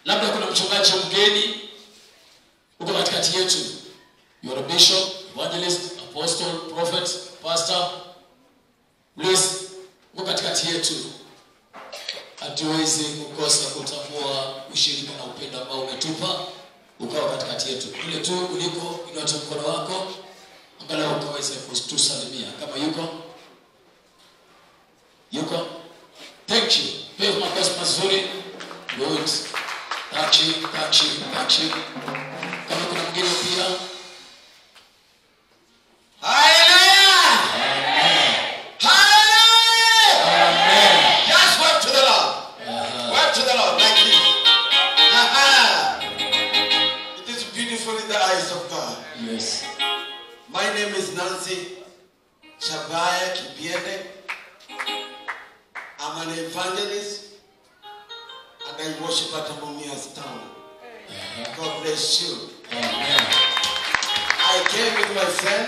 Labda kuna mchungaji mgeni uko katikati yetu. You are a bishop, evangelist, apostle, prophet, pastor. Please, uko katikati yetu. Hatuwezi kukosa kutambua ushirika na upendo ambao umetupa ukawa katikati yetu. Ile tu uliko inua mkono wako angalau ukaweze kutusalimia kama yuko. Thank you. Pay makofi mazuri. Good. Thank you. Kama kuna mgeni pia. Hallelujah. Amen. Hallelujah. Amen. Just wave to the Lord. Wave to the Lord like this. It is beautiful in the eyes of God. Yes. My name is Nancy Shabaya Kipiende. I'm an evangelist and I worship at Amumia's town. God bless you. Amen. I came with my friend.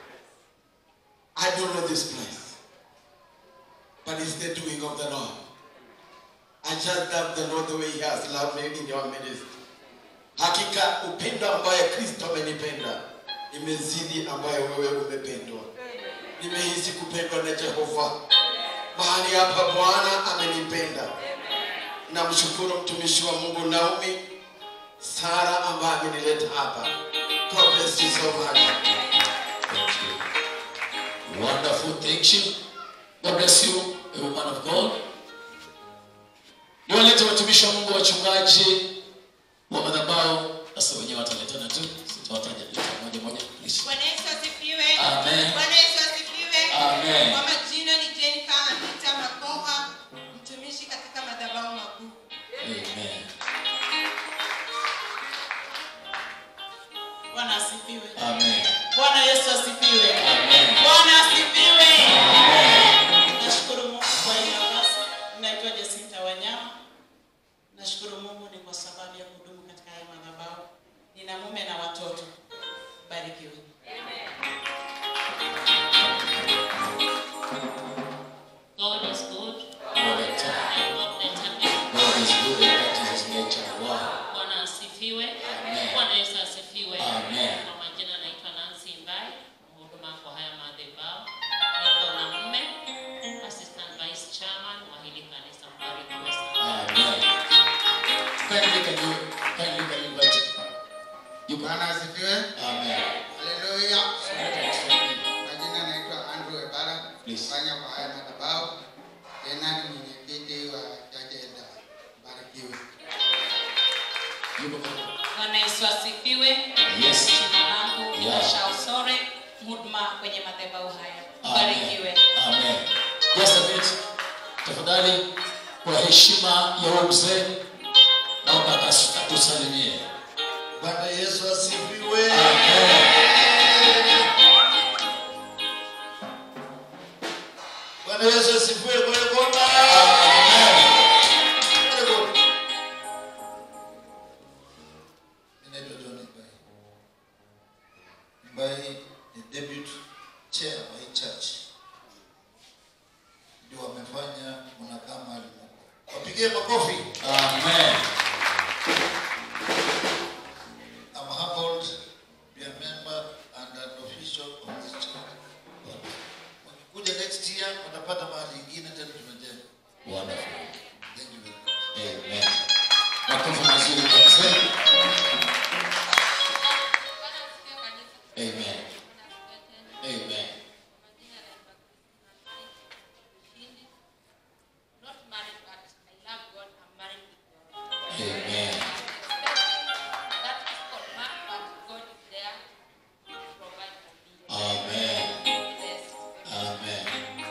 I don't know this place, but it's the doing of the Lord. I just love the Lord the way He has loved me in your ministry. Hakika upendo ambaye Kristo amenipenda imezidi ambaye wewe umependwa. Nimehisi kupendwa na Jehova. Mahali hapa Bwana amenipenda. Namshukuru mtumishi wa Mungu Naomi Sara ambaye amenileta hapa. God bless you so much. Thank you. Wonderful. Thank you. God bless you, a woman of God. Niwalete watumishi wa Mungu, wachungaji wa madhabahu. Sasa wenyewe wataletana tu. Sitawataja moja. Bwana Yesu asifiwe. Amen. Bwana Yesu asifiwe. Amen. Kwa majina ni Jennifer Anita Makoha, mtumishi katika madhabahu makuu. Amen. Bwana asifiwe. Amen. Bwana Yesu asifiwe. Amen. Bwana asifiwe. Amen. Nashukuru Mungu kwa hii nafasi. Naitwa Jacinta Wanyama. Nashukuru Mungu ni kwa sababu ya kudumu katika haya madhabahu. Nina mume na watoto. Barikiwe. God is good. All the time. All the time. God is good. That is His nature. Wow. Bwana asifiwe. Amen. Bwana Yesu asifiwe. Amen. Kwa majina naitwa Nancy Mbai, mhuduma kwa haya madhabahu. Niko na mume, assistant vice chairman wa hili kanisa. Mbarikiwe sana. Amen. Can you invite you? Bwana asifiwe. Amen. Haleluya. Majina naitwa Andrew Ebara. Please. Fanya kwa haya madhabahu. Tena ni mwenyekiti wa Jajenda. Barikiwe. Bwana Yesu asifiwe. Yes. Jina langu Yeah. Asha Osore, mhuduma kwenye madhabahu haya. Amen. Barikiwe. Amen. Just a minute. Tafadhali kwa heshima ya huyo mzee naomba atusalimie. Bwana Yesu asifiwe. Amen. Bwana Yesu asifiwe kwa ngoma. Ninaitwa John Mbai. Mbai ni deputy chair wa hii church. Ndio wamefanya mnakaa mahali mko. Wapigie makofi. Amen. I'm humbled to be a member and an official of this church. Wakikuja next year watapata mahali ingine tena tumejenga. Wonderful. Thank you very much. Amen. Makofi mazuri kwa mzee. Amen. Amen. Not married, but I love God. I'm married with God. Amen. That is called man, but God is there to provide for me. Amen. Yes. Amen.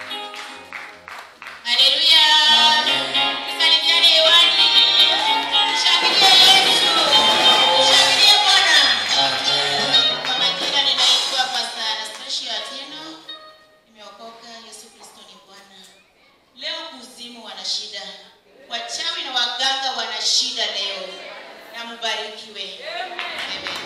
Haleluya. Amen. Tusalimiane hewani. Shangilia Yesu. Shangilia Bwana. Amen. Kwa majina ninaitwa Pastor Anastasia Atieno. Nimeokoka, Yesu Kristo ni Bwana. Leo kuzimu wana shida. Wachawi na waganga wana shida leo. Na mbarikiwe. Amen.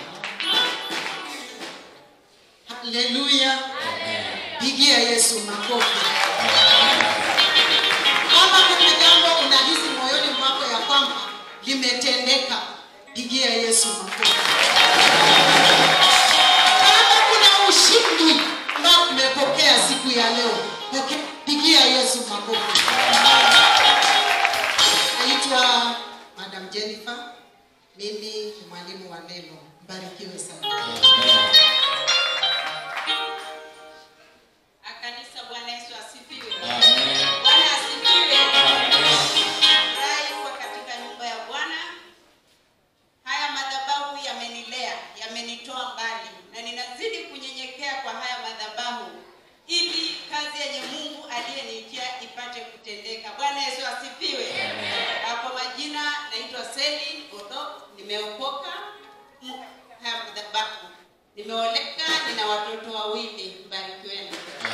Haleluya. Amen. Pigia Yesu makofi. Kama kuna jambo unahisi moyoni mwako ya kwamba limetendeka. Pigia Yesu makofi. Kama kuna ushindi ambao umepokea siku ya leo, pigia Yesu makofi. Naitwa Madam Jennifer. Mimi ni mwalimu wa neno. Mbarikiwe sana. Kanisa, Bwana Yesu asifiwe. Bwana asifiwe. Furahi kuwa katika nyumba ya Bwana. Haya madhabahu yamenilea, yamenitoa mbali, na ninazidi kunyenyekea kwa haya madhabahu ili kazi yenye Mungu aliyeniitia ipate kutendeka. Bwana Yesu asifiwe. Kwa majina naitwa Seli Godho, nimeokoka haya madhabahu. Nimeoleka, nina watoto wawili. Mbarikiweni.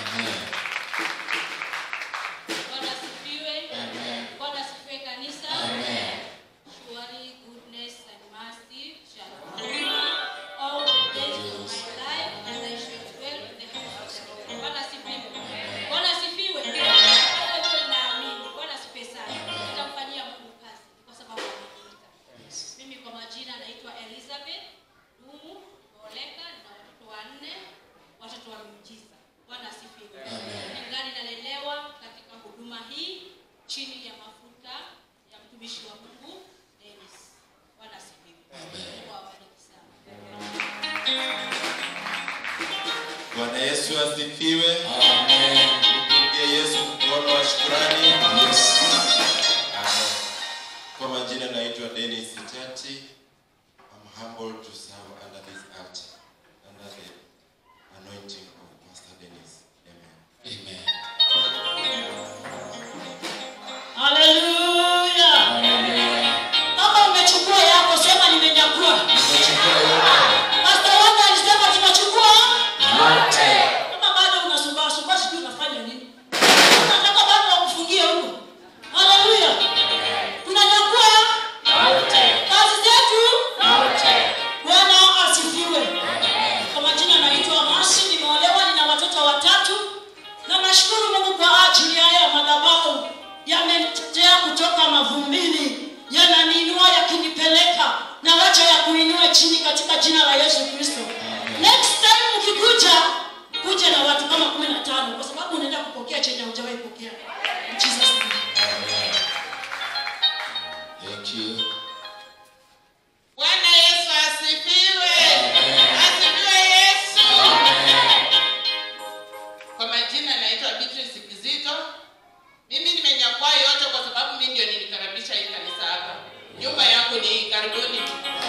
Bwana asifiwe. Bwana asifiwe kanisa. Surely goodness and mercy shall follow me all the days of my life, and I shall dwell in the house of the Lord. Bwana asifiwe. Bwana asifiwe. Naamini. Bwana asifiwe sana. Nitamfanyia Mungu kazi kwa sababu ameniita. Mimi kwa majina naitwa Elizabeth Dumu, Oleka, na watoto wanne, watoto wa miujiza. Bwana asifiwe. Ningali nalelewa katika huduma hii chini ya mafuta ya mtumishi wa Mungu Dennis. Bwana asifiwe. Mungu awabariki sana. Bwana Yesu asifiwe. Amen. Mpigie Yesu mkono wa shukrani. Yes. Amen. Kwa majina naitwa Dennis Tati. I'm humbled to serve under this altar, under the anointing of Pastor Dennis. Amen. Amen. Hallelujah. Kama umechukua yako sema nimenyakua. Pastor wangu alisema tunachukua yote. Kama bado unasumbua sijui unafanya nini? Unataka bado wakufungie huko. Hallelujah. Tunanyakua yote. Kazi zetu yote. Bwana asifiwe. Kwa majina naitwa Masi, nimeolewa, nina watoto watatu. Na nashukuru Mungu kwa ajili ya haya madhabahu yamenitetea kutoka mavumbini, yananiinua yakinipeleka na wacha ya kuinua chini katika jina la Yesu Kristo. Next time ukikuja, kuja na watu kama 15 kwa sababu unaenda kupokea chenye hujawahi kupokea. Jesus name. Thank you. Bwana Yesu asifiwe. Asifiwe Yesu. Kwa majina naitwa Beatrice Kizito. Mimi nimenyakua yote kwa sababu mimi ndio nilikaribisha hii kanisa hapa. Nyumba yako ni karibuni.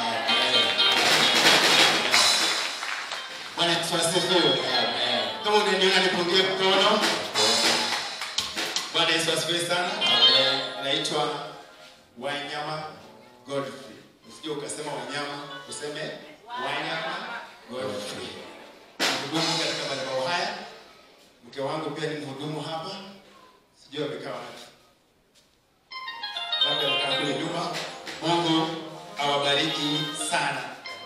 Bwana Yesu asifiwe. Amen. Kama unaniona nipungie mkono. Bwana Yesu asifiwe sana. Amen. Naitwa Wanyama Godfrey. Usije ukasema Wanyama, useme Wanyama Godfrey. Mhudumu katika madhabahu haya. Mke wangu pia ni mhudumu hapa. Sijui amekaa wapi. Labda amekaa kule nyuma. Mungu awabariki sana.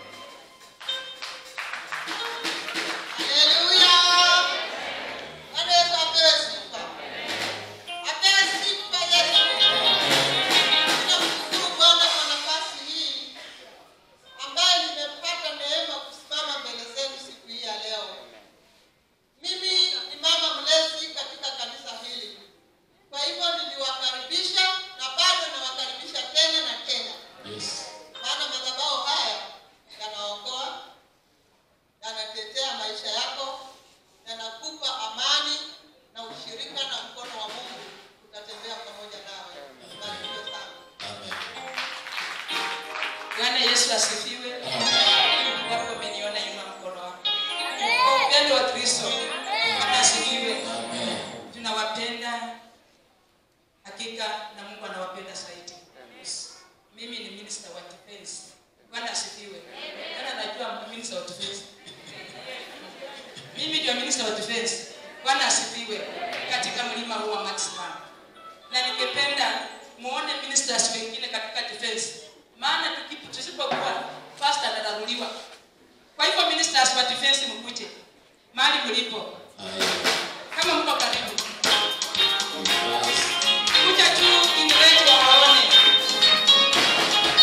Bwana Yesu asifiwe. Wako wameniona nyuma mkono wako. Kwa upendo wa Kristo. Asifiwe. Tunawapenda. Hakika na Mungu anawapenda zaidi. Mimi ni minister wa defense. Bwana asifiwe. Bwana anajua minister wa defense. Mimi ndio minister wa defense. Bwana asifiwe. Katika mlima huu wa Maximum. Na ningependa muone ministers wengine katika defense. Maana tusipokuwa first anadharuliwa. Kwa hivyo ministers wa defense mkuje mahali mlipo. Kama mko karibu. Kuja tu ingrejo waone.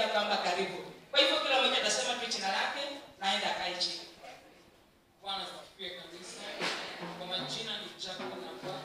kwamba karibu. Kwa hivyo kila mmoja atasema tu jina lake naenda akae chini. Bwana asifiwe kanisa. Kwa majina ni Jacob Namba.